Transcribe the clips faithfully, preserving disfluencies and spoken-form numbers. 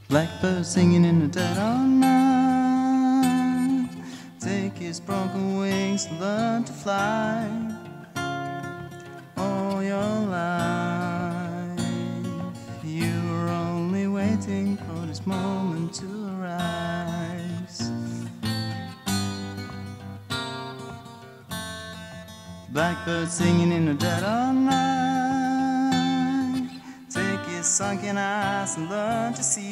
Blackbird singing in the dead of night. Take his broken wings, learn to fly. All your life you were only waiting for this moment to arise. Blackbird singing in the dead of night. Take your sunken eyes and learn to see.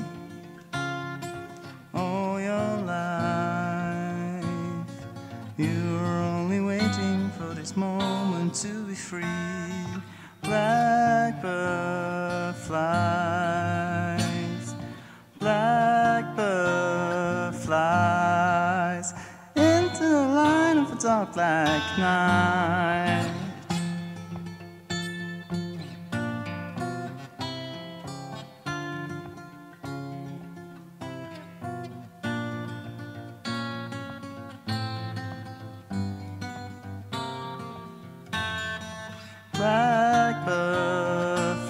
All your life you were only waiting for this moment to be free. Blackbird flies, blackbird flies into the line of a dark black night. Blackbird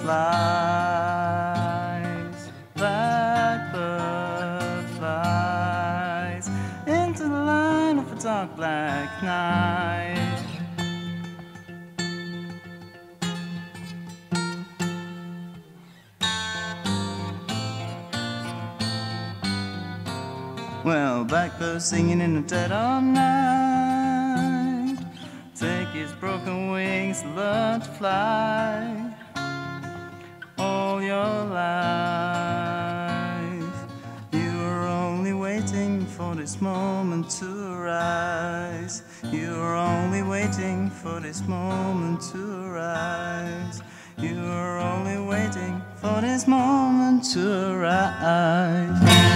flies, blackbird flies into the line of a dark black night. Well, blackbird singing in the dead of night. Take his broken wings, learn to fly. All your life you were only waiting for this moment to arise. You were only waiting for this moment to arise. You were only waiting for this moment to arise.